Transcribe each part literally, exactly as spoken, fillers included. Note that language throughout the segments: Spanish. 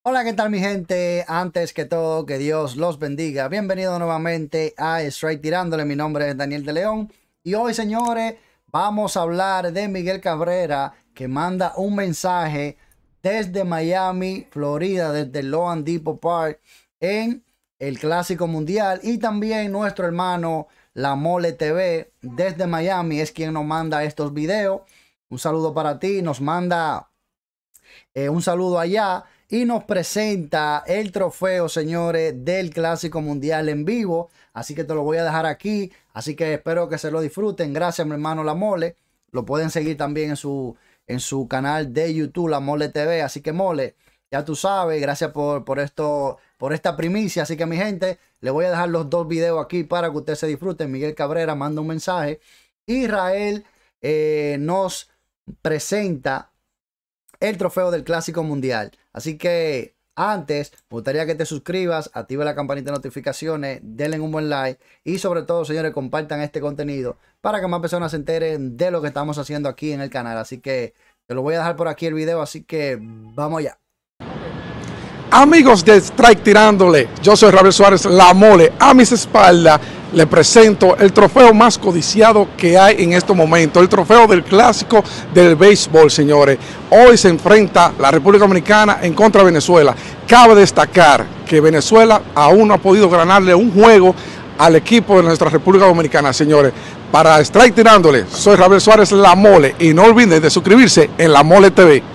Hola, ¿qué tal mi gente? Antes que todo, que Dios los bendiga. Bienvenido nuevamente a Strike Tirándole. Mi nombre es Daniel de León. Y hoy, señores, vamos a hablar de Miguel Cabrera, que manda un mensaje desde Miami, Florida, desde el Loan Depot Park, en el Clásico Mundial. Y también nuestro hermano La Mole T V, desde Miami, es quien nos manda estos videos. Un saludo para ti. Nos manda eh, un saludo allá. Y nos presenta el trofeo, señores, del Clásico Mundial en vivo. Así que te lo voy a dejar aquí. Así que espero que se lo disfruten. Gracias, mi hermano La Mole. Lo pueden seguir también en su, en su canal de YouTube, La Mole T V. Así que, Mole, ya tú sabes. Gracias por, por, esto, por esta primicia. Así que, mi gente, le voy a dejar los dos videos aquí para que ustedes se disfruten. Miguel Cabrera manda un mensaje. Israel eh, nos presenta el trofeo del Clásico Mundial. Así que antes, me gustaría que te suscribas, active la campanita de notificaciones, denle un buen like y sobre todo, señores, compartan este contenido para que más personas se enteren de lo que estamos haciendo aquí en el canal. Así que te lo voy a dejar por aquí el video, así que vamos allá. Amigos de Strike Tirándole, yo soy Rafael Suárez, La Mole. A mis espaldas le presento el trofeo más codiciado que hay en estos momentos, el trofeo del Clásico del béisbol, señores. Hoy se enfrenta la República Dominicana en contra de Venezuela. Cabe destacar que Venezuela aún no ha podido ganarle un juego al equipo de nuestra República Dominicana, señores. Para Strike Tirándole, soy Rafael Suárez, La Mole, y no olviden de suscribirse en La Mole T V.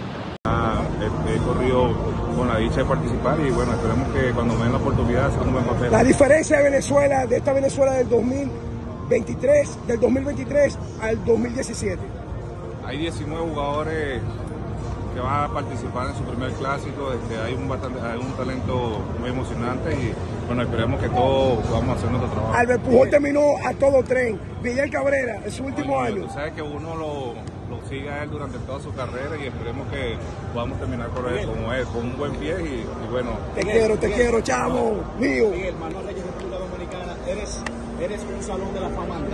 De participar y bueno, esperemos que cuando me den la oportunidad sea un buen papel. La diferencia de Venezuela, de esta Venezuela del dos mil veintitrés, del dos mil veintitrés al dos mil diecisiete. Hay diecinueve jugadores que van a participar en su primer clásico, este, hay, un bastante, hay un talento muy emocionante y bueno, esperemos que todos podamos hacer nuestro trabajo. Albert Pujol terminó a todo tren. Miguel Cabrera, en su último bueno, año. Tú sabes que uno lo, lo sigue a él durante toda su carrera y esperemos que podamos terminar con él, como él, con un buen pie y, y bueno. Te quiero, te quiero, chamo, mío. Miguel, Manuel Reyes, República Dominicana, eres, eres un salón de la fama.